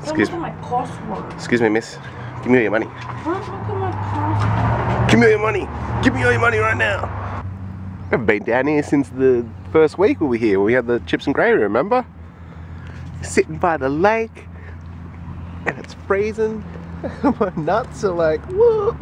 Excuse me. Look at my password. Excuse me, miss. Give me all your money. Look at my password. Give me all your money. Give me all your money right now. I haven't been down here since the first week we were here. We had the chips and gravy, remember? Sitting by the lake. And it's freezing. My nuts are like, whoop.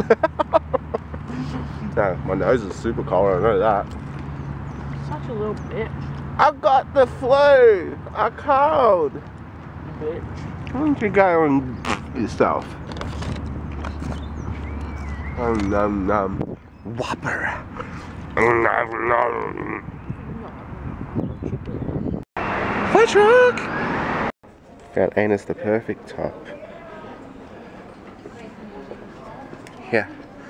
No, my nose is super cold, I know that. Such a little bitch. I got the flu. I'm cold. Bitch. Why don't you go and yourself? Whopper. Fire truck! Found Anus the perfect top. Yeah.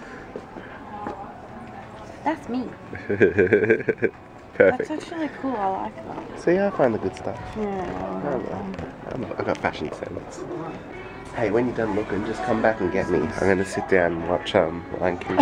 That's me. Perfect. That's actually cool. I like that. See, I find the good stuff. Yeah. I got fashion sense. Hey, when you're done looking, just come back and get me. I'm gonna sit down and watch Lion King.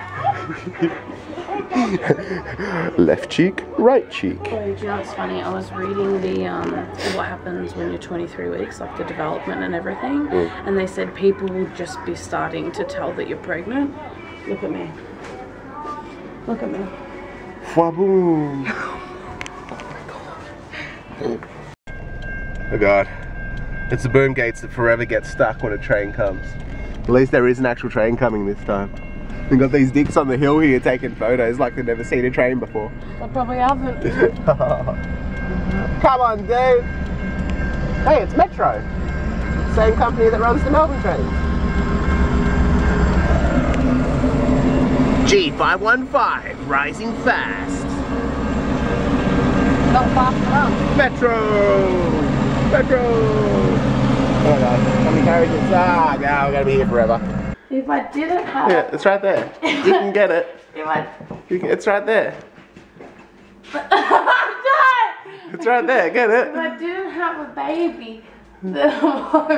Left cheek, right cheek. Oh, do you know what's funny? I was reading the what happens when you're 23 weeks, like the development and everything, and they said people will just be starting to tell that you're pregnant. Look at me. Look at me. Waboom. Oh god. It's the boom gates that forever get stuck when a train comes. At least there is an actual train coming this time. We've got these dicks on the hill here taking photos like they've never seen a train before. I probably haven't. Come on, dude. Hey, it's Metro. Same company that runs the Melbourne trains. G515, rising fast. Not fast enough. Metro! Metro! Oh my god, how many carriages? Ah, now we're gonna be here forever. If I didn't have... Yeah, it's right there. You can get it. It's right there. It's right there, get it. If I didn't have a baby, then I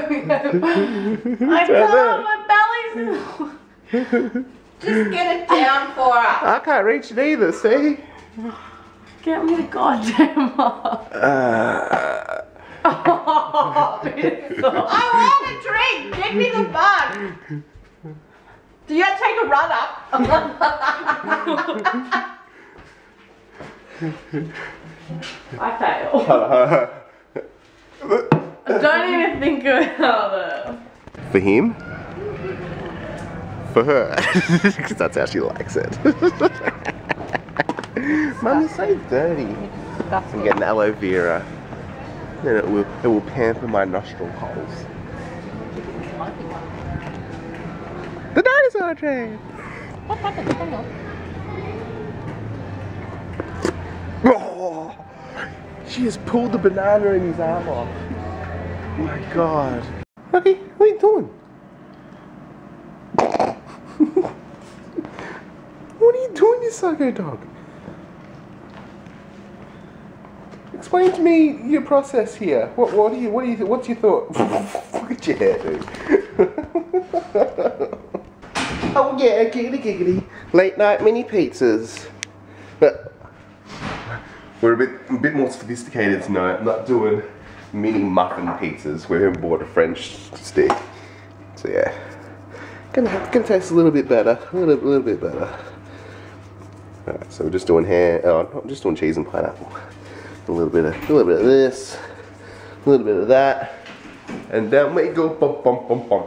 It's right can't, my belly's... Just get it down for her. I can't reach it either, see? Get me the goddamn up. Oh, I want a drink. Get me the bug. Do you have to take a run up? I fail. I don't even think about it. For him? For her. Because that's how she likes it. Mum, you're so dirty. I'm getting aloe vera. Then it will pamper my nostril holes. The dinosaur train! What happened? Oh, she has pulled the banana in his arm off. Oh my god. Lucky, what are you doing? What are you doing, you psycho dog? Explain to me your process here. What's your thought? Look at your hair, dude. Oh yeah, giggity. Late night mini pizzas. But we're a bit more sophisticated tonight. I'm not doing mini muffin pizzas. We haven't bought a French stick. So yeah. Gonna taste a little bit better. A little bit better. Alright, so we're just doing just doing cheese and pineapple. A little bit of this, a little bit of that, and then we go bum bum bum bum.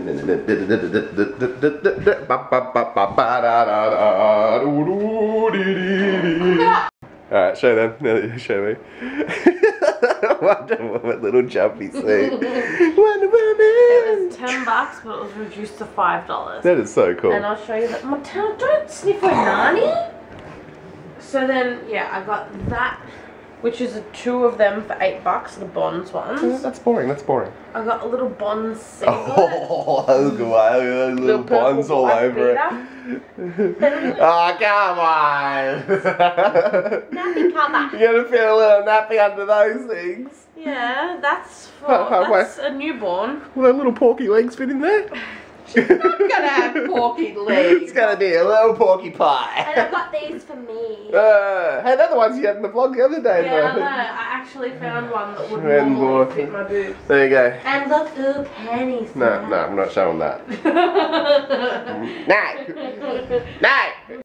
Alright, show them. Show me. Wonder Woman, little jumpy suit. Wonder Woman. It was $10, but it was reduced to $5. That is so cool. And I'll show you that. Don't sniff a nanny. So then, yeah, I got that, which is 2 of them for $8, the Bonds ones. That's boring. That's boring. I got a little Bonds singlet. Oh, look at little Bonds all over it. Oh, come on! Nappy cover. You're gonna feel a little nappy under those things. Yeah, that's Halfway. that's a newborn. Will those little porky legs fit in there? She's not gonna have porky legs. It's gonna be a little porky And pie. I've got these for me. Hey, they're the ones you had in the vlog the other day. Yeah, I know. though. I actually found one that would And normally more. fit my boobs. There you go. And look who Penny's No, I'm not showing that. No! No!